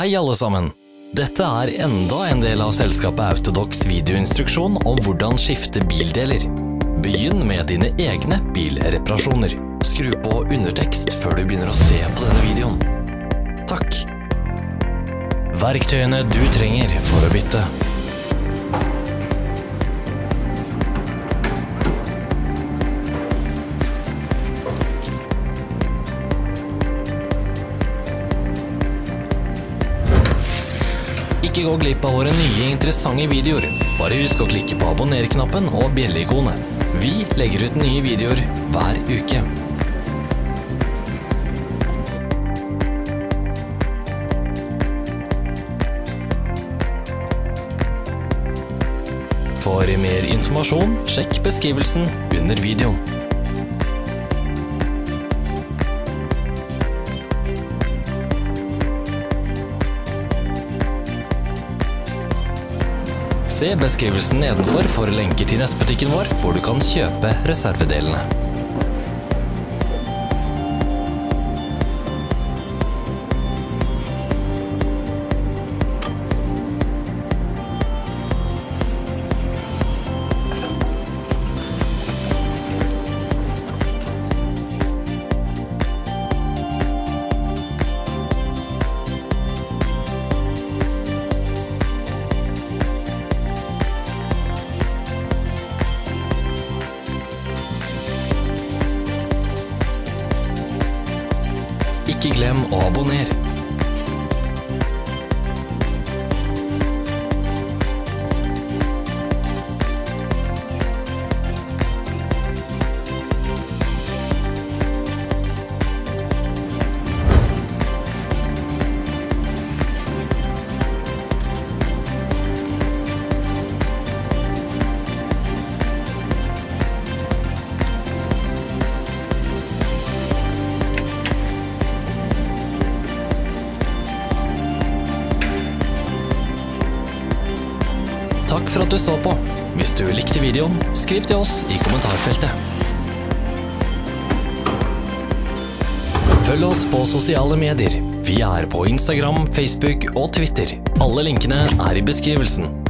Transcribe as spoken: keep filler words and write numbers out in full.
Hei alle sammen! Dette er enda en del av selskapet Autodocs videoinstruksjon om hvordan skifte bildeler. Begynn med dine egne bilreparasjoner. Skru på undertekst før du begynner å se på denne videoen. Takk! Verktøyene du trenger for å bytte. Ikke gå glipp av våre nye interessante videoer. Bare husk å klikke på abonner-knappen og bjelle-ikonet. Vi legger ut nye videoer hver uke. For mer informasjon, sjekk beskrivelsen under videoen. Se beskrivelsen nedenfor for lenker til nettbutikken vår, hvor du kan kjøpe reservedelene. Ikke glem å abonnere. Takk for at du så på. Hvis du likte videoen, skriv til oss i kommentarfeltet. Følg oss på sosiale medier. Vi er på Instagram, Facebook og Twitter. Alle linkene er i beskrivelsen.